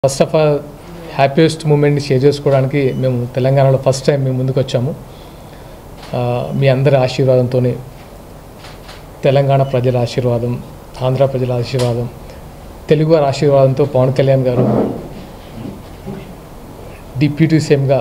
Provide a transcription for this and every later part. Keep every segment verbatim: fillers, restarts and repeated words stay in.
First of all happiest మూమెంట్ని share చేసుకోవడానికి మేము తెలంగాణలో ఫస్ట్ టైం మేము ముందుకు వచ్చాము. మీ అందరి ఆశీర్వాదంతో, తెలంగాణ ప్రజల ఆశీర్వాదం, ఆంధ్ర ప్రజల ఆశీర్వాదం, తెలుగు వారి ఆశీర్వాదంతో పవన్ కళ్యాణ్ గారు డిప్యూటీ సీఎంగా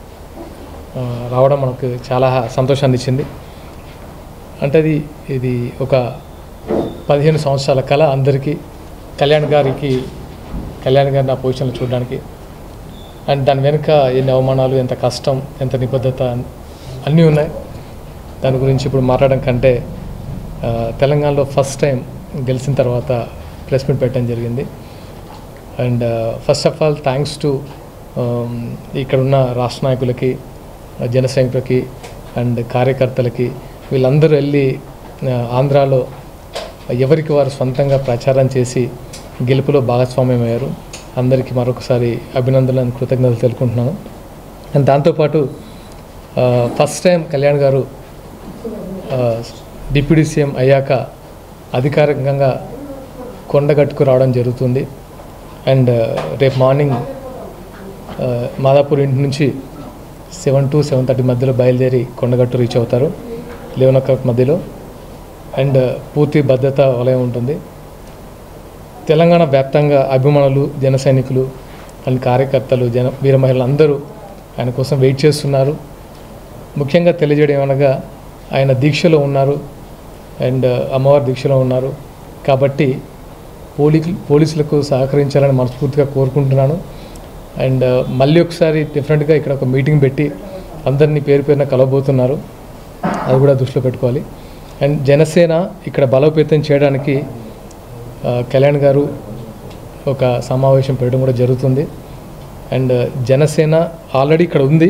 రావడం మనకు చాలా సంతోషాన్ని ఇచ్చింది. అంటే అది ఇది ఒక పదిహేను సంవత్సరాల కళ అందరికీ. కళ్యాణ్ గారికి కళ్యాణ్ గారిని ఆ పొజిషన్లో చూడడానికి, అండ్ దాని వెనుక ఎన్ని అవమానాలు, ఎంత కష్టం, ఎంత నిబద్ధత అన్నీ ఉన్నాయి. దాని గురించి ఇప్పుడు మాట్లాడడం కంటే తెలంగాణలో ఫస్ట్ టైం గెలిచిన తర్వాత ప్రెస్ మీట్ పెట్టడం జరిగింది. And first of all thanks to ఇక్కడున్న రాష్ట్ర నాయకులకి, జన సైనికులకి అండ్ కార్యకర్తలకి. వీళ్ళందరూ వెళ్ళి ఆంధ్రాలో ఎవరికి వారు సొంతంగా ప్రచారం చేసి గెలుపులో భాగస్వామ్యం అయ్యారు. అందరికీ మరొకసారి అభినందనలు, కృతజ్ఞతలు తెలుపుకుంటున్నాను. అండ్ దాంతోపాటు ఫస్ట్ టైం కళ్యాణ్ గారు డిప్యూటీ సీఎం అయ్యాక అధికారికంగా కొండగట్టుకు రావడం జరుగుతుంది. అండ్ రేపు మార్నింగ్ మాదాపూర్ ఇంటి నుంచి సెవెన్ టు సెవెన్ థర్టీ మధ్యలో బయలుదేరి కొండగట్టు రీచ్ అవుతారు, లెవెన్ ఓ క్లాక్ మధ్యలో. అండ్ పూర్తి భద్రత వలయం ఉంటుంది. తెలంగాణ వ్యాప్తంగా అభిమానులు, జన సైనికులు అండ్ కార్యకర్తలు, జన వీర మహిళలు అందరూ ఆయన కోసం వెయిట్ చేస్తున్నారు. ముఖ్యంగా తెలియజేయడం ఏమనగా ఆయన దీక్షలో ఉన్నారు అండ్ అమ్మవారి దీక్షలో ఉన్నారు కాబట్టి పోలీ పోలీసులకు సహకరించాలని మనస్ఫూర్తిగా కోరుకుంటున్నాను. అండ్ మళ్ళీ ఒకసారి డిఫరెంట్గా ఇక్కడ ఒక మీటింగ్ పెట్టి అందరినీ పేరు పేరున కలవబోతున్నారు, అది కూడా దృష్టిలో పెట్టుకోవాలి. అండ్ జనసేన ఇక్కడ బలోపేతం చేయడానికి కళ్యాణ్ గారు ఒక సమావేశం పెట్టడం కూడా జరుగుతుంది. అండ్ జనసేన ఆల్రెడీ ఇక్కడ ఉంది.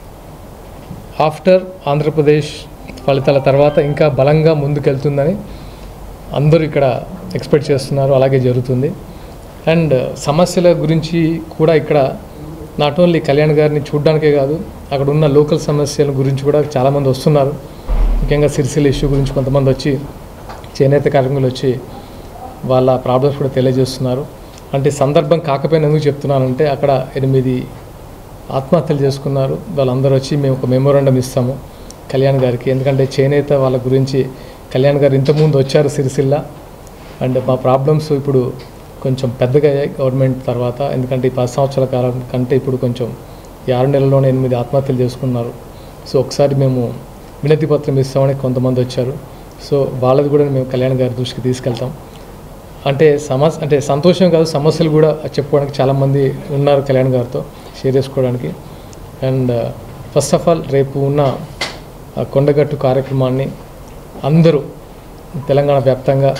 ఆఫ్టర్ ఆంధ్రప్రదేశ్ ఫలితాల తర్వాత ఇంకా బలంగా ముందుకెళ్తుందని అందరూ ఇక్కడ ఎక్స్పెక్ట్ చేస్తున్నారు, అలాగే జరుగుతుంది. అండ్ సమస్యల గురించి కూడా ఇక్కడ నాట్ ఓన్లీ కళ్యాణ్ గారిని చూడడానికే కాదు, అక్కడ ఉన్న లోకల్ సమస్యల గురించి కూడా చాలామంది వస్తున్నారు. ముఖ్యంగా సిరిసిల్ల ఇష్యూ గురించి కొంతమంది వచ్చి, చేనేత కార్మికులు వచ్చి వాళ్ళ ప్రాబ్లమ్స్ కూడా తెలియజేస్తున్నారు. అంటే సందర్భం కాకపోయినా ఎందుకు చెప్తున్నానంటే అక్కడ ఎనిమిది ఆత్మహత్యలు చేసుకున్నారు. వాళ్ళందరూ వచ్చి మేము ఒక మెమోరాండం ఇస్తాము కళ్యాణ్ గారికి, ఎందుకంటే చేనేత వాళ్ళ గురించి కళ్యాణ్ గారు ఇంతకుముందు వచ్చారు సిరిసిల్ల. అండ్ మా ప్రాబ్లమ్స్ ఇప్పుడు కొంచెం పెద్దగా అయ్యాయి గవర్నమెంట్ తర్వాత, ఎందుకంటే ఈ పది సంవత్సరాల కాలం కంటే ఇప్పుడు కొంచెం ఈ ఆరు నెలల్లోనే ఎనిమిది ఆత్మహత్యలు చేసుకున్నారు. సో ఒకసారి మేము వినతి పత్రం ఇస్తామని కొంతమంది వచ్చారు. సో వాళ్ళది కూడా మేము కళ్యాణ్ గారి దృష్టికి తీసుకెళ్తాం. అంటే సమస్య అంటే సంతోషం కాదు, సమస్యలు కూడా చెప్పుకోవడానికి చాలామంది ఉన్నారు కళ్యాణ్ గారితో షేర్ చేసుకోవడానికి. అండ్ ఫస్ట్ ఆఫ్ ఆల్ రేపు ఉన్న కొండగట్టు కార్యక్రమాన్ని అందరూ తెలంగాణ వ్యాప్తంగా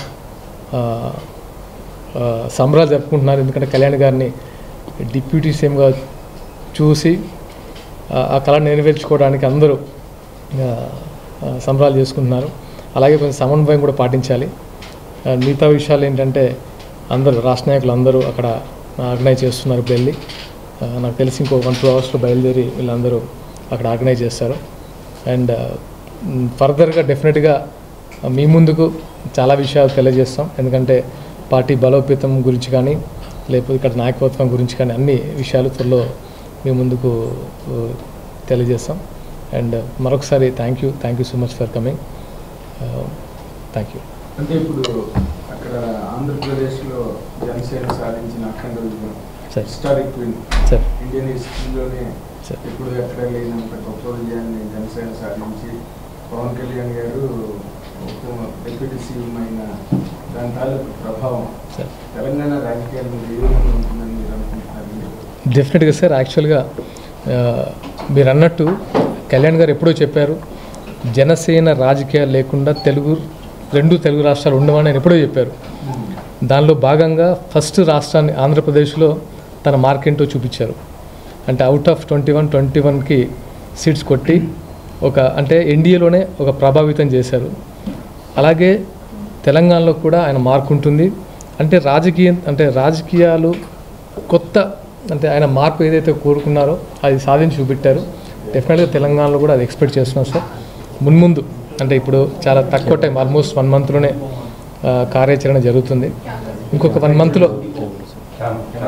సంబరాలు జరుపుకుంటున్నారు. ఎందుకంటే కళ్యాణ్ గారిని డిప్యూటీ సీఎంగా చూసి ఆ కళను నెరవేర్చుకోవడానికి అందరూ సంబరాలు చేసుకుంటున్నారు. అలాగే కొంచెం సమన్వయం కూడా పాటించాలి. మిగతా విషయాలు ఏంటంటే అందరూ రాష్ట్ర నాయకులు అందరూ అక్కడ ఆర్గనైజ్ చేస్తున్నారు. ఇప్పుడు వెళ్ళి నాకు తెలిసి ఇంకో వన్ టూ అవర్స్లో బయలుదేరి వీళ్ళందరూ అక్కడ ఆర్గనైజ్ చేస్తారు. అండ్ ఫర్దర్గా డెఫినెట్గా మీ ముందుకు చాలా విషయాలు తెలియజేస్తాం. ఎందుకంటే పార్టీ బలోపేతం గురించి కానీ, లేకపోతే ఇక్కడ నాయకత్వం గురించి కానీ అన్ని విషయాలు త్వరలో మీ ముందుకు తెలియజేస్తాం. అండ్ మరొకసారి thank you thank you so much for coming. Thank you. అంటే ఇప్పుడు అక్కడ ఆంధ్రప్రదేశ్లో జనసేన సాధించిన అఖండ విజయం, హిస్టారిక్ విన్, ఇండియన్ హిస్టరీలోనే ఇప్పుడు ఎక్కడ లేనంత గొప్ప విజయాన్ని జనసేన సాధించి పవన్ కళ్యాణ్ గారు డిప్యూటీ సీఎం అయిన దాని తాలూకు ప్రభావం తెలంగాణ రాజకీయాల మీద ఏ విధంగా ఉంటుందని మీరు అనుకుంటున్నారు? డెఫినెట్గా సార్. యాక్చువల్గా మీరు అన్నట్టు కళ్యాణ్ గారు ఎప్పుడో చెప్పారు, జనసేన రాజకీయాలు లేకుండా తెలుగు రెండు తెలుగు రాష్ట్రాలు ఉండవని ఆయన ఎప్పుడో చెప్పారు. దానిలో భాగంగా ఫస్ట్ రాష్ట్రాన్ని ఆంధ్రప్రదేశ్లో తన మార్కెంటో చూపించారు. అంటే out of twenty one twenty వన్కి సీట్స్ కొట్టి ఒక అంటే ఎన్డీఏలోనే ఒక ప్రభావితం చేశారు. అలాగే తెలంగాణలో కూడా ఆయన మార్కు ఉంటుంది. అంటే రాజకీయ అంటే రాజకీయాలు కొత్త అంటే ఆయన మార్పు ఏదైతే కోరుకున్నారో అది సాధించి చూపెట్టారు. డెఫినెట్గా తెలంగాణలో కూడా అది ఎక్స్పెక్ట్ చేస్తున్నాం సార్. మున్ముందు అంటే ఇప్పుడు చాలా తక్కువ టైం, ఆల్మోస్ట్ వన్ మంత్లోనే కార్యాచరణ జరుగుతుంది. ఇంకొక వన్ మంత్లో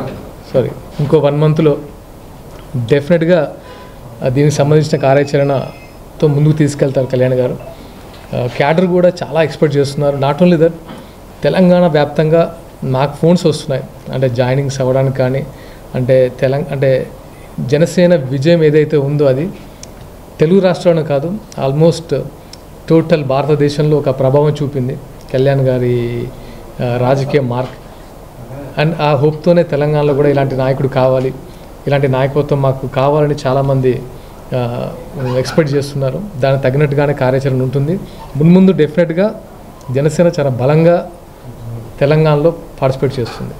సారీ ఇంకో వన్ మంత్లో డెఫినెట్గా దీనికి సంబంధించిన కార్యాచరణతో ముందుకు తీసుకెళ్తారు కళ్యాణ్ గారు. క్యాడర్ కూడా చాలా ఎక్స్పెక్ట్ చేస్తున్నారు. నాట్ ఓన్లీ దట్, తెలంగాణ వ్యాప్తంగా నాకు ఫోన్స్ వస్తున్నాయి, అంటే జాయినింగ్స్ అవ్వడానికి కానీ, అంటే తెలంగాణ అంటే జనసేన విజయం ఏదైతే ఉందో అది తెలుగు రాష్ట్రాలను కాదు, ఆల్మోస్ట్ టోటల్ భారతదేశంలో ఒక ప్రభావం చూపింది కళ్యాణ్ గారి రాజకీయ మార్క్. అండ్ ఆ హోప్తోనే తెలంగాణలో కూడా ఇలాంటి నాయకుడు కావాలి, ఇలాంటి నాయకత్వం మాకు కావాలని చాలామంది ఎక్స్పెక్ట్ చేస్తున్నారు. దానికి తగినట్టుగానే కార్యాచరణ ఉంటుంది. మున్ముందు డెఫినెట్గా జనసేన చాలా బలంగా తెలంగాణలో పార్టిసిపేట్ చేస్తుంది.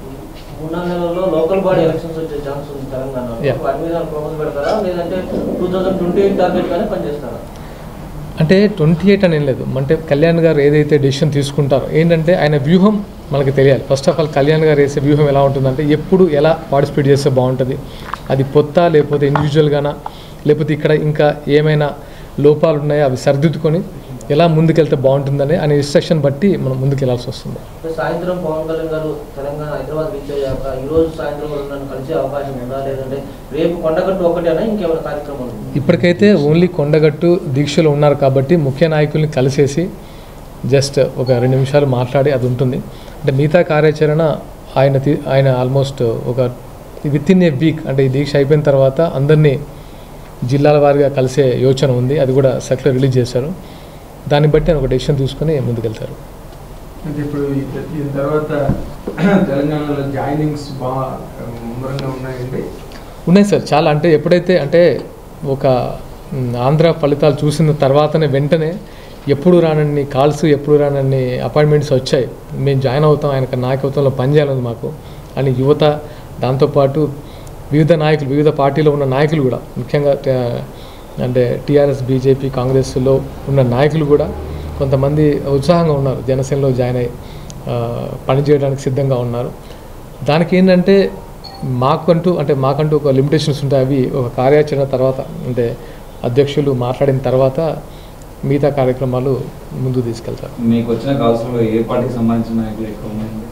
అంటే ట్వంటీ ఎయిట్ అని ఏం లేదు, అంటే కళ్యాణ్ గారు ఏదైతే డెసిషన్ తీసుకుంటారో ఏంటంటే ఆయన వ్యూహం మనకు తెలియాలి. ఫస్ట్ ఆఫ్ ఆల్ కళ్యాణ్ గారు వేసే వ్యూహం ఎలా ఉంటుందంటే ఎప్పుడు ఎలా పార్టిసిపేట్ చేస్తే బాగుంటుంది, అది కొత్త లేకపోతే ఇండివిజువల్గానా, లేకపోతే ఇక్కడ ఇంకా ఏమైనా లోపాలు ఉన్నాయో అవి సరిదిద్దుకొని ఎలా ముందుకెళ్తే బాగుంటుందని అనే ఇన్స్ట్రక్షన్ బట్టి మనం ముందుకు వెళ్ళాల్సి వస్తుంది. సాయంత్రం పవన్ కళ్యాణ్ గారు తెలంగాణ హైదరాబాద్ రీచ్ అయ్యాక ఈరోజు సాయంత్రం నన్ను కలిసే అవకాశం ఉందా, లేదంటే రేపు కొండగట్టు ఒకటేనా ఇంకేమైనా కార్యక్రమాలు? ఇప్పటికైతే ఓన్లీ కొండగట్టు దీక్షలో ఉన్నారు కాబట్టి ముఖ్య నాయకుల్ని కలిసేసి జస్ట్ ఒక రెండు నిమిషాలు మాట్లాడి అది ఉంటుంది. అంటే మిగతా కార్యాచరణ ఆయన ఆయన ఆల్మోస్ట్ ఒక విత్ ఇన్ ఏ వీక్, అంటే ఈ దీక్ష అయిపోయిన తర్వాత అందరినీ జిల్లాల వారీగా కలిసే యోచన ఉంది. అది కూడా సర్క్యులర్ రిలీజ్ చేశారు. దాన్ని బట్టి ఆయన ఒక డెసిషన్ తీసుకుని ముందుకెళ్తారు. అంటే ఇప్పుడు దీని తర్వాత తెలంగాణలో జాయినింగ్స్ బాగా ముమ్మరంగా ఉన్నాయండి. ఉన్నాయి సార్ చాలా. అంటే ఎప్పుడైతే అంటే ఒక ఆంధ్ర ఫలితాలు చూసిన తర్వాతనే వెంటనే ఎప్పుడు రానన్ని కాల్స్, ఎప్పుడు రానన్ని అపాయింట్మెంట్స్ వచ్చాయి. మేము జాయిన్ అవుతాం, ఆయన నాయకత్వంలో పనిచేయాలని మాకు అని యువత, దాంతోపాటు వివిధ నాయకులు, వివిధ పార్టీలో ఉన్న నాయకులు కూడా, ముఖ్యంగా అంటే టీఆర్ఎస్, బీజేపీ, కాంగ్రెస్లో ఉన్న నాయకులు కూడా కొంతమంది ఉత్సాహంగా ఉన్నారు, జనసేనలో జాయిన్ అయ్యి పనిచేయడానికి సిద్ధంగా ఉన్నారు. దానికి ఏంటంటే మాకంటూ అంటే మాకంటూ ఒక లిమిటేషన్స్ ఉంటాయి. అవి ఒక కార్యాచరణ తర్వాత, అంటే అధ్యక్షులు మాట్లాడిన తర్వాత మిగతా కార్యక్రమాలు ముందుకు తీసుకెళ్తారు. మీకు వచ్చిన కాల్స్లో ఏ పార్టీకి సంబంధించిన నాయకులు ఎక్కువ ఉన్నాయండి?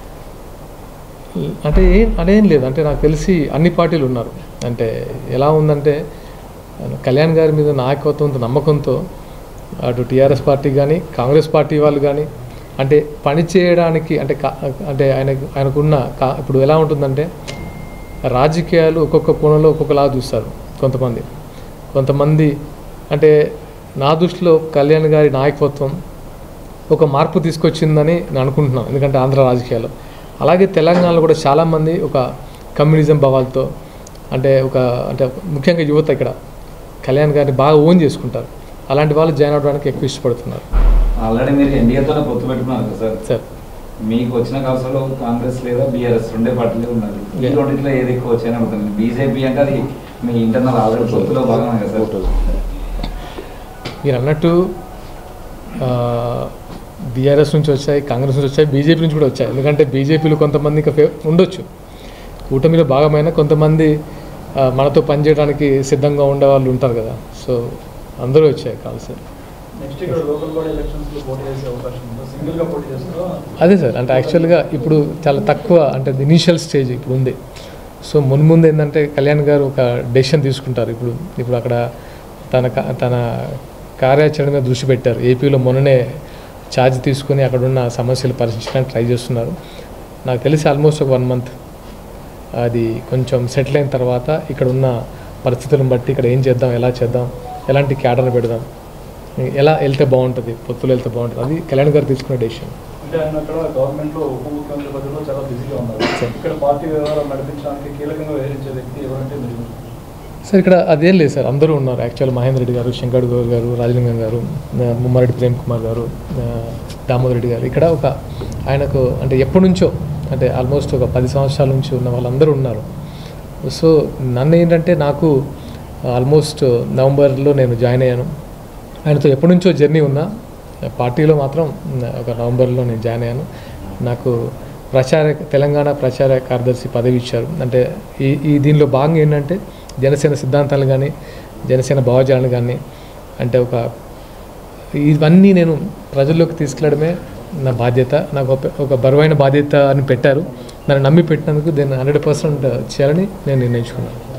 అంటే ఏం అదేం లేదు, అంటే నాకు తెలిసి అన్ని పార్టీలు ఉన్నారు. అంటే ఎలా ఉందంటే కళ్యాణ్ గారి మీద నాయకత్వంతో, నమ్మకంతో అటు టీఆర్ఎస్ పార్టీ కానీ, కాంగ్రెస్ పార్టీ వాళ్ళు కానీ అంటే పని చేయడానికి అంటే అంటే ఆయన ఆయనకున్న కా ఇప్పుడు ఎలా ఉంటుందంటే రాజకీయాలు ఒక్కొక్క కోణంలో ఒక్కొక్కలాగా చూస్తారు కొంతమంది. కొంతమంది అంటే నా దృష్టిలో కళ్యాణ్ గారి నాయకత్వం ఒక మార్పు తీసుకొచ్చిందని నేను అనుకుంటున్నాను. ఎందుకంటే ఆంధ్ర రాజకీయాల్లో, అలాగే తెలంగాణలో కూడా చాలామంది ఒక కమ్యూనిజం భావాలతో, అంటే ఒక అంటే ముఖ్యంగా యువత ఇక్కడ కళ్యాణ్ గారిని బాగా ఓన్ చేసుకుంటారు. అలాంటి వాళ్ళు జాయిన్ అవ్వడానికి ఎక్కువ ఇష్టపడుతున్నారు. ఆల్రెడీ మీరు ఎన్డీఏతోనే పొత్తు పెట్టుకున్నారు కదా సార్. సార్ మీకు వచ్చిన కాల్స్లో కాంగ్రెస్ లేదా బీఆర్ఎస్ రెండే పార్టీలు ఉన్నారు. ఈ రెండింటిలో ఏది ఎక్కువ వచ్చాయని అడుగుతుంది. బీజేపీ అంటే అది మీ ఇంటర్నల్ ఆల్రెడీ పొత్తులో భాగమే కదా సార్. మీరు అన్నట్టు బీఆర్ఎస్ నుంచి వచ్చాయి, కాంగ్రెస్ నుంచి వచ్చాయి, బీజేపీ నుంచి కూడా వచ్చాయి. ఎందుకంటే బీజేపీలో కొంతమంది ఇంకా ఫే ఉండొచ్చు, కూటమిలో భాగమైన కొంతమంది మనతో పనిచేయడానికి సిద్ధంగా ఉండే వాళ్ళు ఉంటారు కదా. సో అందరూ వచ్చాయి కాల్స్. అదే సార్, అంటే యాక్చువల్గా ఇప్పుడు చాలా తక్కువ, అంటే ఇనీషియల్ స్టేజ్ ఇప్పుడు ఉంది. సో మున్ముందు ఏంటంటే కళ్యాణ్ గారు ఒక డెసిషన్ తీసుకుంటారు. ఇప్పుడు ఇప్పుడు అక్కడ తన తన కార్యాచరణ మీద దృష్టి పెట్టారు. ఏపీలో మొన్ననే ఛార్జ్ తీసుకొని అక్కడున్న సమస్యలు పరిశీలించడానికి ట్రై చేస్తున్నారు. నాకు తెలిసి ఆల్మోస్ట్ ఒక వన్ మంత్ అది కొంచెం సెటిల్ అయిన తర్వాత ఇక్కడ ఉన్న పరిస్థితులను బట్టి ఇక్కడ ఏం చేద్దాం, ఎలా చేద్దాం, ఎలాంటి క్యాడర్ని పెడదాం, ఎలా వెళ్తే బాగుంటుంది, పొత్తులు వెళ్తే బాగుంటుంది, అది కళ్యాణ్ గారు తీసుకునే డెసిషన్. అంటే ఆయన అక్కడ గవర్నమెంట్లో ఉప ముఖ్యమంత్రి పదవిలో చాలా బిజీగా ఉన్నారు. ఇక్కడ పార్టీ వ్యవహారాలు నడిపించడానికి కీలకంగా వ్యవహరించే వ్యక్తి ఎవరంటే మీరు? సార్ ఇక్కడ అదేం లేదు సార్, అందరూ ఉన్నారు. యాక్చువల్ మహేందర్ రెడ్డి గారు, శంకర్ గౌర్ గారు, రాజలింగం గారు, ముమ్మారెడ్డి ప్రేమ్ కుమార్ గారు, దామోదర్ రెడ్డి గారు, ఇక్కడ ఒక ఆయనకు అంటే ఎప్పటి నుంచో అంటే ఆల్మోస్ట్ ఒక పది సంవత్సరాల నుంచి ఉన్న వాళ్ళందరూ ఉన్నారు. సో నన్ను ఏంటంటే నాకు ఆల్మోస్ట్ నవంబర్లో నేను జాయిన్ అయ్యాను. ఆయనతో ఎప్పటి నుంచో జర్నీ ఉన్నా, పార్టీలో మాత్రం ఒక నవంబర్లో నేను జాయిన్ అయ్యాను. నాకు ప్రచార తెలంగాణ ప్రచార కార్యదర్శి పదవి ఇచ్చారు. అంటే ఈ ఈ దీనిలో భాగంగా ఏంటంటే జనసేన సిద్ధాంతాలు కానీ, జనసేన భావజాలను కానీ, అంటే ఒక ఇవన్నీ నేను ప్రజల్లోకి తీసుకెళ్ళడమే నా బాధ్యత. నాకు ఒక బరువైన బాధ్యత అని పెట్టారు. నన్ను నమ్మి పెట్టినందుకు దీన్ని హండ్రెడ్ పర్సెంట్ చేయాలని నేను నిర్ణయించుకున్నాను.